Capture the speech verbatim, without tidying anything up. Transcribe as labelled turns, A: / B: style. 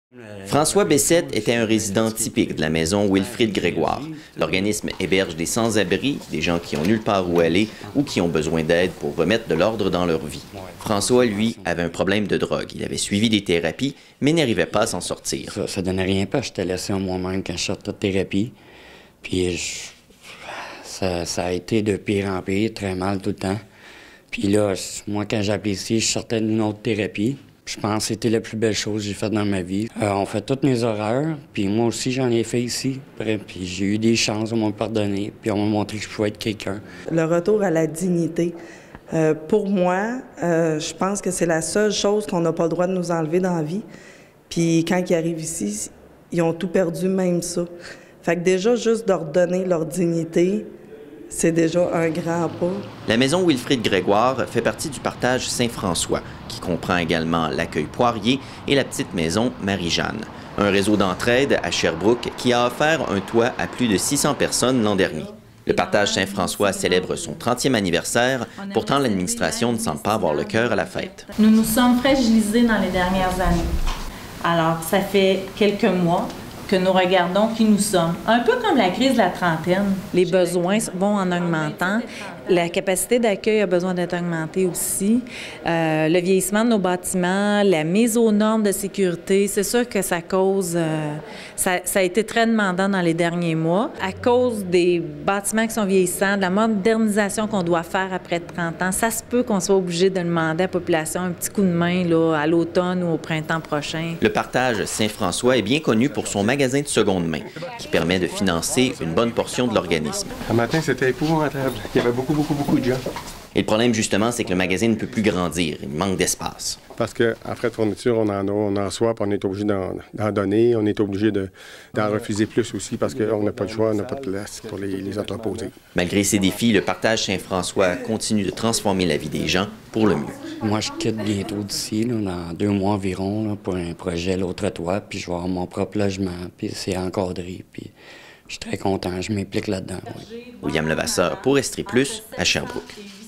A: François Bessette était un résident typique de la maison Wilfrid Grégoire. L'organisme héberge des sans-abri, des gens qui ont nulle part où aller ou qui ont besoin d'aide pour remettre de l'ordre dans leur vie. François, lui, avait un problème de drogue. Il avait suivi des thérapies, mais n'arrivait pas à s'en sortir.
B: Ça, ça donnait rien pas. J'étais laissé à moi-même quand je sortais de thérapie. Puis je... ça, ça a été de pire en pire, très mal tout le temps. Puis là, moi, quand j'ai appelé ici, je sortais d'une autre thérapie. Je pense que c'était la plus belle chose que j'ai faite dans ma vie. Euh, on fait toutes mes horreurs, puis moi aussi, j'en ai fait ici. Puis j'ai eu des chances, on m'a pardonné, puis on m'a montré que je pouvais être quelqu'un.
C: Le retour à la dignité. Euh, pour moi, euh, je pense que c'est la seule chose qu'on n'a pas le droit de nous enlever dans la vie. Puis quand ils arrivent ici, ils ont tout perdu, même ça. Fait que déjà, juste de leur donner leur dignité, c'est déjà un grand pas.
A: La maison Wilfrid Grégoire fait partie du partage Saint-François, qui comprend également l'accueil Poirier et la petite maison Marie-Jeanne. Un réseau d'entraide à Sherbrooke qui a offert un toit à plus de six cents personnes l'an dernier. Le partage Saint-François célèbre son trentième anniversaire. Pourtant, l'administration ne semble pas avoir le cœur à la fête.
D: Nous nous sommes fragilisés dans les dernières années. Alors, ça fait quelques mois que nous regardons qui nous sommes. Un peu comme la crise de la trentaine.
E: Les besoins vont en augmentant. La capacité d'accueil a besoin d'être augmentée aussi. Euh, le vieillissement de nos bâtiments, la mise aux normes de sécurité, c'est sûr que ça cause... Euh, ça, ça a été très demandant dans les derniers mois. À cause des bâtiments qui sont vieillissants, de la modernisation qu'on doit faire après trente ans, ça se peut qu'on soit obligé de demander à la population un petit coup de main là, à l'automne ou au printemps prochain.
A: Le partage Saint-François est bien connu pour son magasin magasin de seconde main, qui permet de financer une bonne portion de l'organisme.
F: Ce matin, c'était épouvantable. Il y avait beaucoup, beaucoup, beaucoup de gens.
A: Et le problème, justement, c'est que le magasin ne peut plus grandir. Il manque d'espace.
F: Parce qu'en frais de fourniture, on en a, on en soit, puis on est obligé d'en donner. On est obligé d'en refuser plus aussi parce qu'on n'a pas de choix, on n'a pas de place pour les, les entreposer.
A: Malgré ces défis, le partage Saint-François continue de transformer la vie des gens pour le mieux.
B: Moi, je quitte bientôt d'ici, dans deux mois environ, là, pour un projet l'autre toit, puis je vais avoir mon propre logement, puis c'est encadré, puis je suis très content, je m'implique là-dedans. Oui.
A: William Levasseur pour Estrie Plus, à Sherbrooke.